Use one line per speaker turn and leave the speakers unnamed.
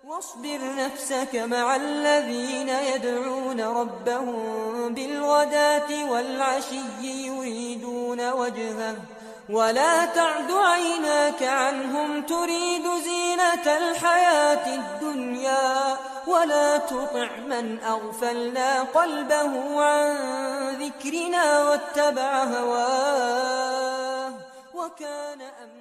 واصبر نفسك مع الذين يدعون ربهم بالغداة والعشي يريدون وجهه ولا تعد عيناك عنهم تريد زينة الحياة الدنيا ولا تطع من أغفلنا قلبه عن ذكرنا واتبع هواه وكان أمرا